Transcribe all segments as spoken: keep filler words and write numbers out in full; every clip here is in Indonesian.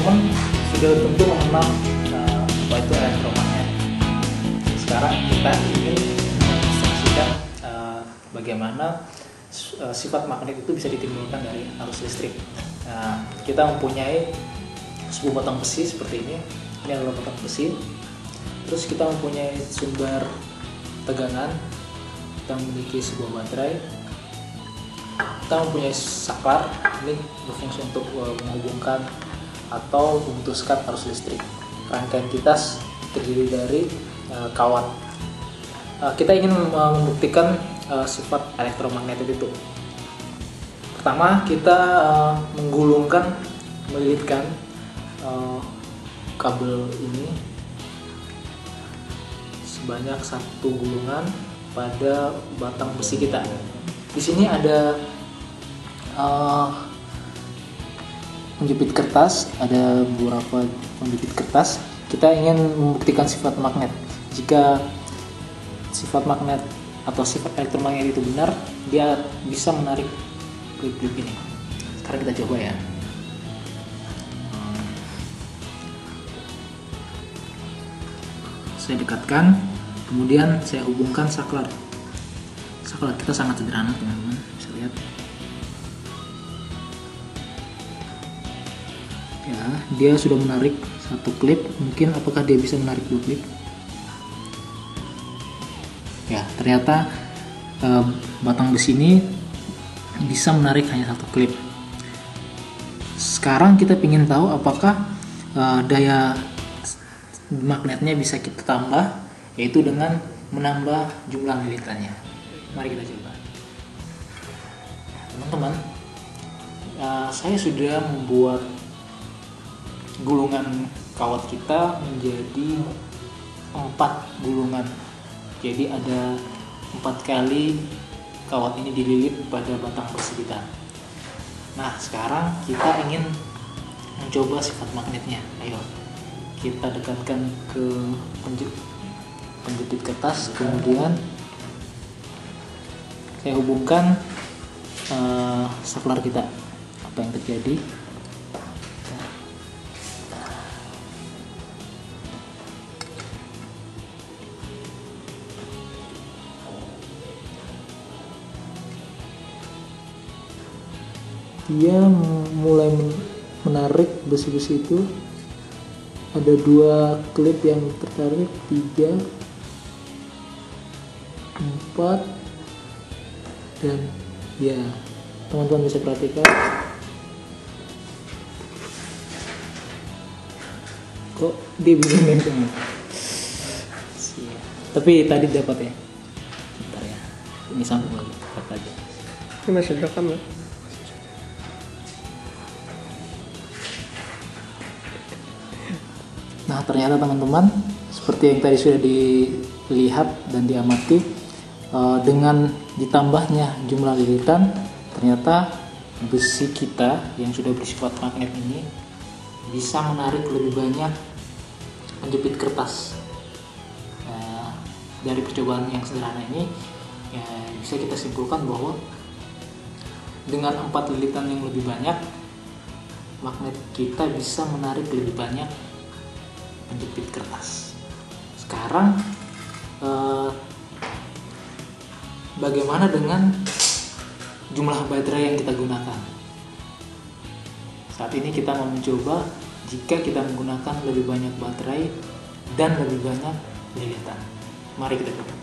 teman-teman sudah tentu mengenal uh, apa itu elektromagnet. Sekarang kita ingin mendemonstrasikan uh, bagaimana uh, sifat magnet itu bisa ditimbulkan dari arus listrik. Nah, kita mempunyai sebuah batang besi seperti ini. Ini adalah batang besi. Terus kita mempunyai sumber tegangan. Kita memiliki sebuah baterai. Kita mempunyai saklar. Ini berfungsi untuk uh, menghubungkan atau memutuskan arus listrik. Rangkaian kita terdiri dari uh, kawat. Uh, kita ingin uh, membuktikan uh, sifat elektromagnet itu. Pertama, kita uh, menggulungkan, melilitkan uh, kabel ini sebanyak satu gulungan pada batang besi kita. Di sini ada uh, penjepit kertas, ada beberapa penjepit kertas. Kita ingin membuktikan sifat magnet. Jika sifat magnet atau sifat elektromagnet itu benar, dia bisa menarik klip-klip ini. Sekarang kita coba ya. Saya dekatkan, kemudian saya hubungkan saklar. Saklar kita sangat sederhana, teman-teman, bisa lihat. Ya, dia sudah menarik satu klip. Mungkin apakah dia bisa menarik dua klip? Ya, ternyata eh, batang besi ini bisa menarik hanya satu klip. Sekarang kita ingin tahu apakah eh, daya magnetnya bisa kita tambah, yaitu dengan menambah jumlah lilitannya. Mari kita coba. Teman-teman, eh, saya sudah membuat gulungan kawat kita menjadi empat gulungan. Jadi ada empat kali kawat ini dililit pada batang besi kita. Nah, sekarang kita ingin mencoba sifat magnetnya. Ayo, kita dekatkan ke penjepit kertas, kemudian saya hubungkan uh, saklar kita. Apa yang terjadi? Dia mulai menarik besi-besi itu. Ada dua klip yang tertarik, tiga, empat, dan ya, teman-teman bisa perhatikan kok dia bisa nempel. Tapi tadi dapat ya. Bentar ya, ini sambung lagi, dapat aja. Ini masih rekam ya? Nah, ternyata teman-teman, seperti yang tadi sudah dilihat dan diamati, dengan ditambahnya jumlah lilitan, ternyata besi kita yang sudah bersifat magnet ini bisa menarik lebih banyak penjepit kertas. Nah, dari percobaan yang sederhana ini, ya, bisa kita simpulkan bahwa dengan empat lilitan yang lebih banyak, magnet kita bisa menarik lebih banyak penjepit kertas. Sekarang eh, bagaimana dengan jumlah baterai yang kita gunakan? Saat ini kita mau mencoba jika kita menggunakan lebih banyak baterai dan lebih banyak lilitan. Mari kita coba.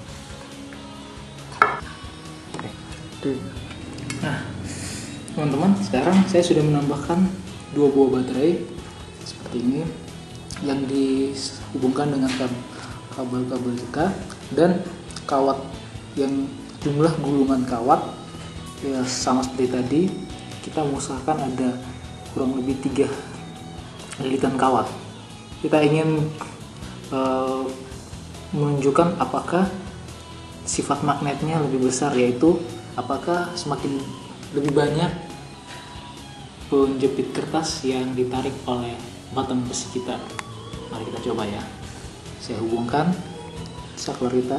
Nah, teman-teman, sekarang saya sudah menambahkan dua buah baterai seperti ini yang dihubungkan dengan kabel-kabel juga, dan kawat yang jumlah gulungan kawat ya sama seperti tadi. Kita mengusahakan ada kurang lebih tiga lilitan kawat. Kita ingin uh, menunjukkan apakah sifat magnetnya lebih besar, yaitu apakah semakin lebih banyak penjepit kertas yang ditarik oleh batang besi kita. Mari kita coba ya. Saya hubungkan saklar kita.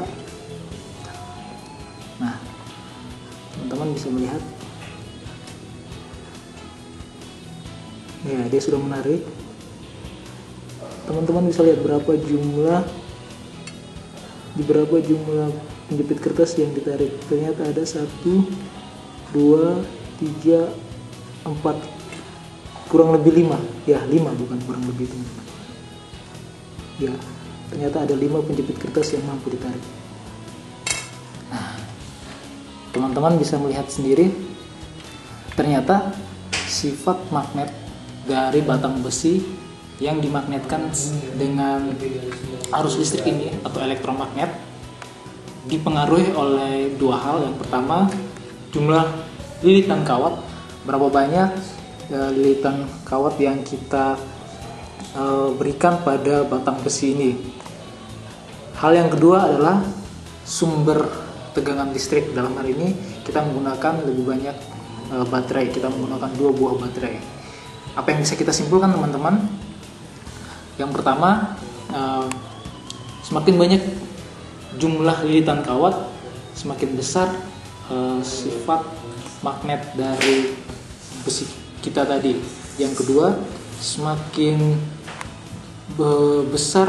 Nah, teman-teman bisa melihat Ya, dia sudah menarik. Teman-teman bisa lihat berapa jumlah di berapa jumlah penjepit kertas yang ditarik. Ternyata ada satu, dua, tiga, empat, kurang lebih lima. Ya, lima bukan kurang lebih, teman-teman. Ya, ternyata ada lima penjepit kertas yang mampu ditarik. Nah, teman-teman bisa melihat sendiri, ternyata sifat magnet dari batang besi yang dimagnetkan dengan arus listrik ini atau elektromagnet dipengaruhi oleh dua hal. Yang pertama, jumlah lilitan kawat, berapa banyak ya, lilitan kawat yang kita e, berikan pada batang besi ini. Hal yang kedua adalah sumber tegangan listrik. Dalam hal ini kita menggunakan lebih banyak e, baterai, kita menggunakan dua buah baterai. Apa yang bisa kita simpulkan, teman-teman? Yang pertama, eh, semakin banyak jumlah lilitan kawat, semakin besar eh, sifat magnet dari besi kita tadi. Yang kedua, semakin be- besar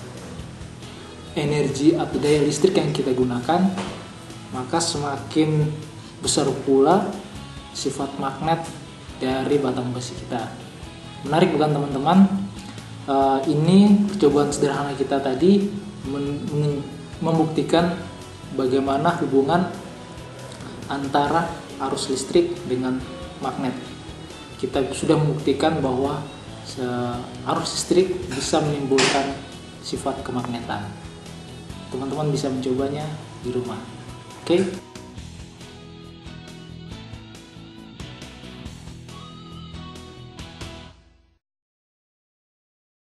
energi atau daya listrik yang kita gunakan, maka semakin besar pula sifat magnet dari batang besi kita. Menarik bukan, teman-teman? Uh, ini percobaan sederhana kita tadi men- men- membuktikan bagaimana hubungan antara arus listrik dengan magnet. Kita sudah membuktikan bahwa uh, arus listrik bisa menimbulkan sifat kemagnetan. Teman-teman bisa mencobanya di rumah. Oke? Okay?